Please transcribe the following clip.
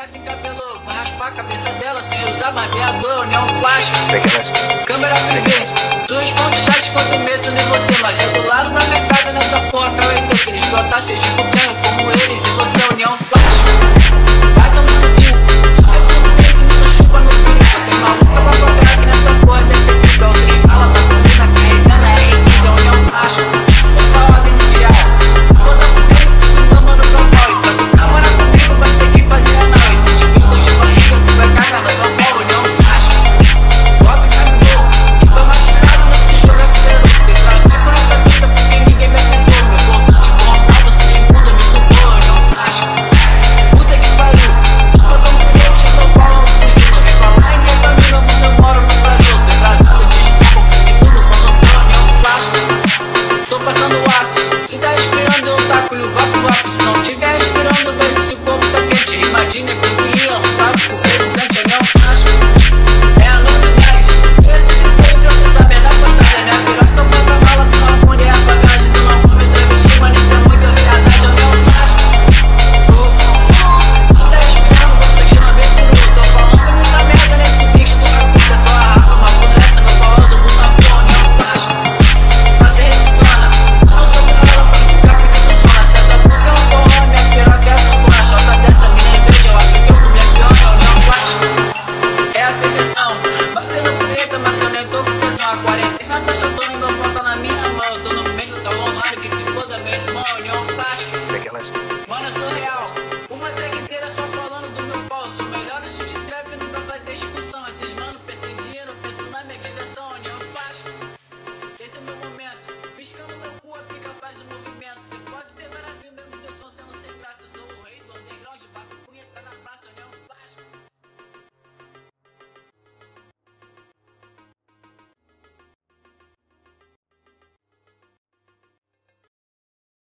ficar sem cabelo, pra raspar a cabeça dela sem usar barbeador, neon flash. Câmera privê, 2 pontos chaves quanto medo em você, mas é do lado da